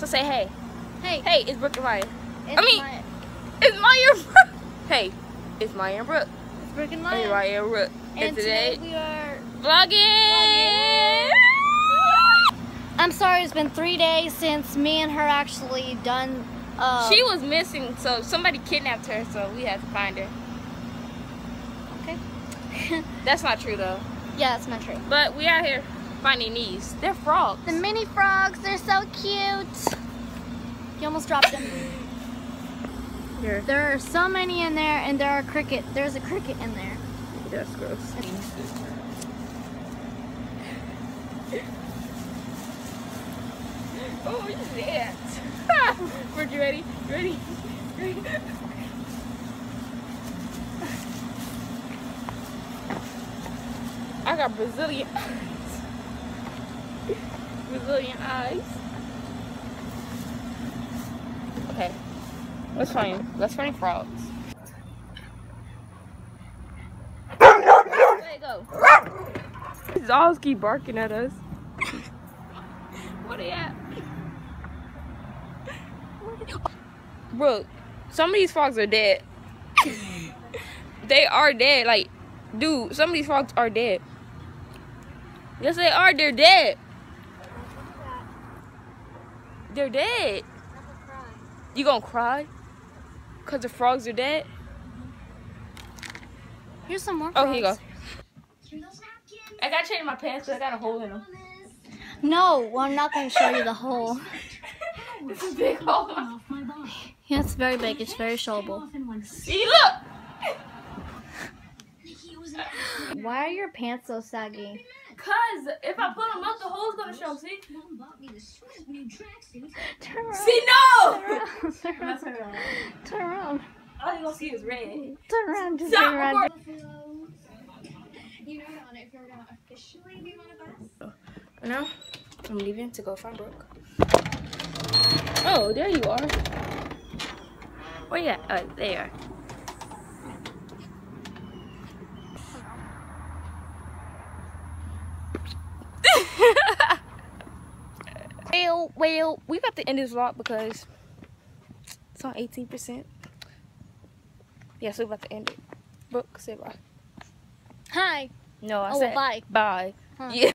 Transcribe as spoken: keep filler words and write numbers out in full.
So say hey. Hey. Hey, it's Brooke and Maya. It's I mean, Maya. it's Maya and Brooke. Hey, it's Maya and Brooke. It's Brooke and It's Maya. Maya and Brooke. And, And today, today we are vlogging. I'm sorry, it's been three days since me and her actually done. Uh, She was missing, so somebody kidnapped her, so we had to find her. Okay. That's not true though. Yeah, that's not true. But we out here finding these. They're frogs. The mini frogs, they're so cute. You almost dropped them. Here. There are so many in there, and there are cricket. There's a cricket in there. That's gross. Oh, yeah. We're you ready? You ready? Ready? I got Brazilian eyes. Brazilian eyes. Okay. Let's find let's find frogs. There you go. These dogs keep barking at us. Where they at? Bro, some of these frogs are dead. They are dead. Like, dude, some of these frogs are dead. Yes, they are. They're dead. They're dead. You gonna cry? Cause the frogs are dead? Here's some more Oh, frogs. here you go. I gotta change my pants because I got a hole in them. No, well, I'm not going to show you the hole. This is a big hole. Yeah, it's very big. It's very showable. See, look! Why are your pants so saggy? Cause if I pull them up, the hole's gonna show. See? Turn around. See, no! Turn around. Turn around. Turn around. All you gonna see is red. Turn around. Just Stop turn around. You know, Donna, if you're gonna officially be one of us. Now, I'm leaving to go find Brooke. Oh, there you are. Where you at? Oh, there you are. well, well, we got to end this vlog because it's on eighteen percent. Yeah, so we're about to end it. Brooke, say bye. Hi. No, I Oh, said bye. Bye. Huh. Yeah.